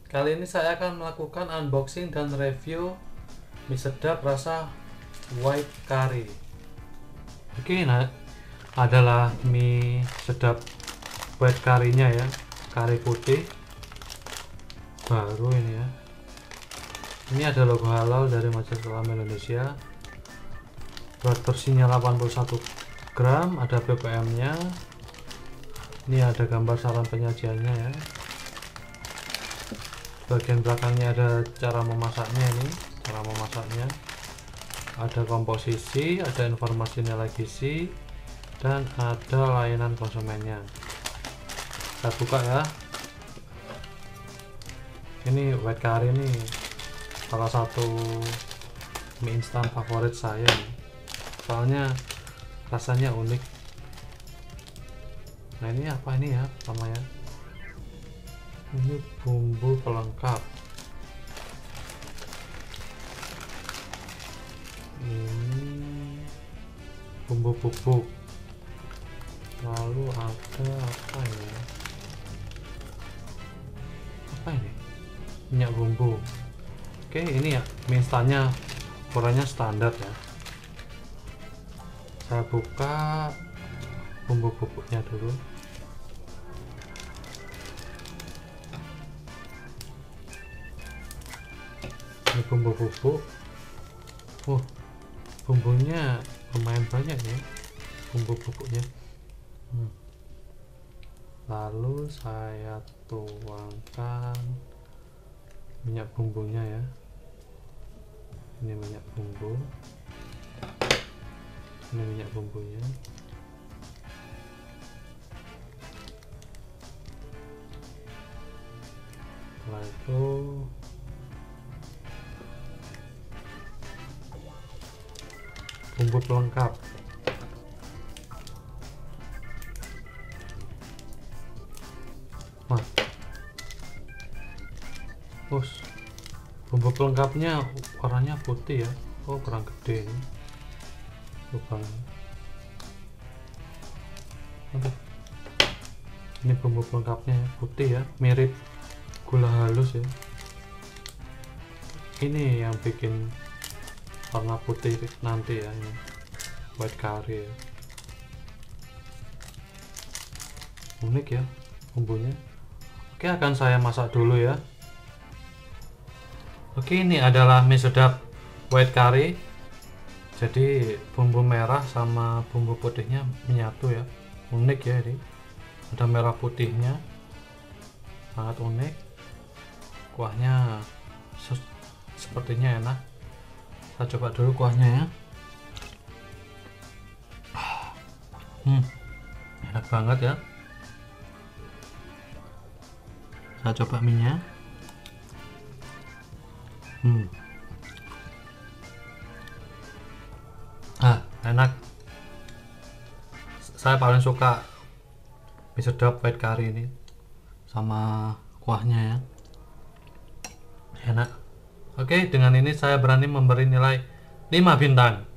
Kali ini saya akan melakukan unboxing dan review mie sedap rasa white curry. Oke, nah adalah mie sedap white curry-nya ya, kari putih baru ini ya. Ini ada logo halal dari Majelis Ulama Indonesia. Berat bersihnya 81 gram, ada ppm-nya. Ini ada gambar saran penyajiannya ya. Bagian belakangnya ada cara memasaknya, ini cara memasaknya, ada komposisi, ada informasi nilai gizi, dan ada layanan konsumennya. Kita buka ya. Ini white curry ini salah satu mie instan favorit saya, soalnya rasanya unik. Nah ini apa ini ya namanya? Ini bumbu pelengkap. Ini bumbu bubuk. Lalu ada apa ya? Apa ini? Minyak bumbu. Oke, ini ya mie instannya, ukurannya standar ya. Saya buka bumbu bubuknya dulu. Ini bumbu bubuk. Bumbunya lumayan banyak ya, bumbu bubuknya. Lalu saya tuangkan minyak bumbunya ya. Ini minyak bumbu, ini minyak bumbunya. Setelah itu bumbu pelengkap. Bumbu pelengkapnya warnanya putih ya. Oh, kurang gede ini lubangnya. Ini bumbu pelengkapnya putih ya, mirip gula halus ya. Ini yang bikin warna putih nanti ya, ini white curry ya. Unik ya bumbunya. Oke, akan saya masak dulu ya. Oke, ini adalah mie sedap white curry. Jadi bumbu merah sama bumbu putihnya menyatu ya. Unik ya ini. Ada merah putihnya. Sangat unik. Kuahnya sepertinya enak. Kita coba dulu kuahnya ya. Enak banget ya. Saya coba mie-nya. Enak. Saya paling suka mie sedap white curry ini sama kuahnya ya. Enak. Oke, dengan ini saya berani memberi nilai 5 bintang.